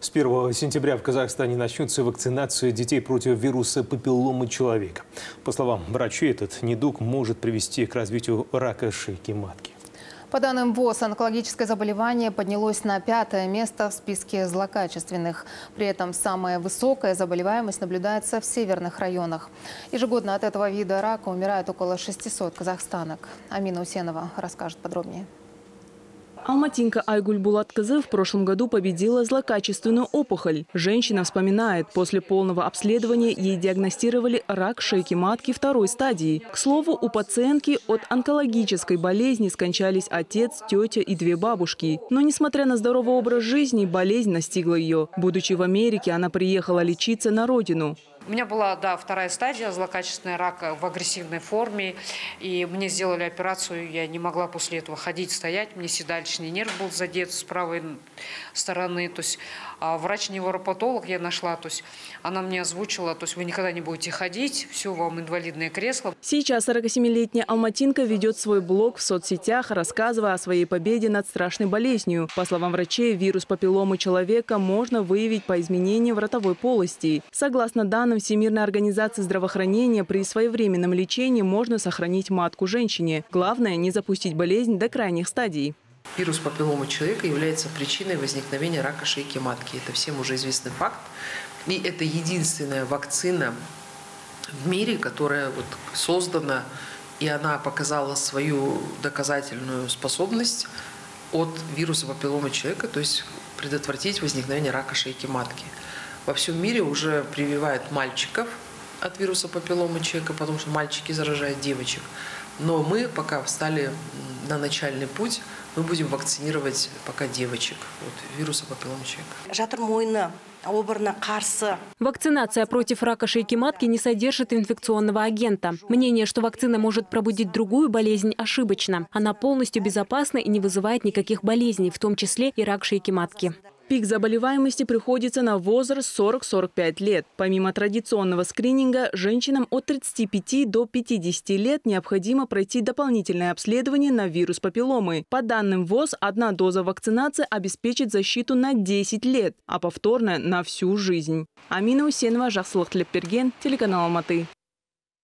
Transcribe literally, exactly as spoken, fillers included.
С первого сентября в Казахстане начнется вакцинация детей против вируса папилломы человека. По словам врачей, этот недуг может привести к развитию рака шейки матки. По данным ВОЗ, онкологическое заболевание поднялось на пятое место в списке злокачественных. При этом самая высокая заболеваемость наблюдается в северных районах. Ежегодно от этого вида рака умирает около шестисот казахстанок. Амина Усенова расскажет подробнее. Алматинка Айгуль Булаткызы в прошлом году победила злокачественную опухоль. Женщина вспоминает, после полного обследования ей диагностировали рак шейки матки второй стадии. К слову, у пациентки от онкологической болезни скончались отец, тетя и две бабушки. Но несмотря на здоровый образ жизни, болезнь настигла ее. Будучи в Америке, она приехала лечиться на родину. У меня была, да, вторая стадия, злокачественный рак в агрессивной форме. И мне сделали операцию, я не могла после этого ходить, стоять. Мне седалищный нерв был задет с правой стороны. То есть а врач-невропатолог я нашла, то есть она мне озвучила, то есть вы никогда не будете ходить, все, вам инвалидное кресло. Сейчас сорокасемилетняя алматинка ведет свой блог в соцсетях, рассказывая о своей победе над страшной болезнью. По словам врачей, вирус папилломы человека можно выявить по изменениям в ротовой полости. Согласно данным Всемирной организации здравоохранения, при своевременном лечении можно сохранить матку женщине. Главное – не запустить болезнь до крайних стадий. Вирус папилломы человека является причиной возникновения рака шейки матки. Это всем уже известный факт. И это единственная вакцина в мире, которая вот создана, и она показала свою доказательную способность от вируса папилломы человека, то есть предотвратить возникновение рака шейки матки. Во всем мире уже прививают мальчиков от вируса папилломы человека, потому что мальчики заражают девочек. Но мы пока встали на начальный путь, мы будем вакцинировать пока девочек от вируса папилломы человека. Вакцинация против рака шейки матки не содержит инфекционного агента. Мнение, что вакцина может пробудить другую болезнь, ошибочно. Она полностью безопасна и не вызывает никаких болезней, в том числе и рак шейки матки. Пик заболеваемости приходится на возраст сорок — сорок пять лет. Помимо традиционного скрининга, женщинам от тридцати пяти до пятидесяти лет необходимо пройти дополнительное обследование на вирус папилломы. По данным ВОЗ, одна доза вакцинации обеспечит защиту на десять лет, а повторная – на всю жизнь. Амина Усенова, Жақсылық Тілепберген, телеканал Алматы.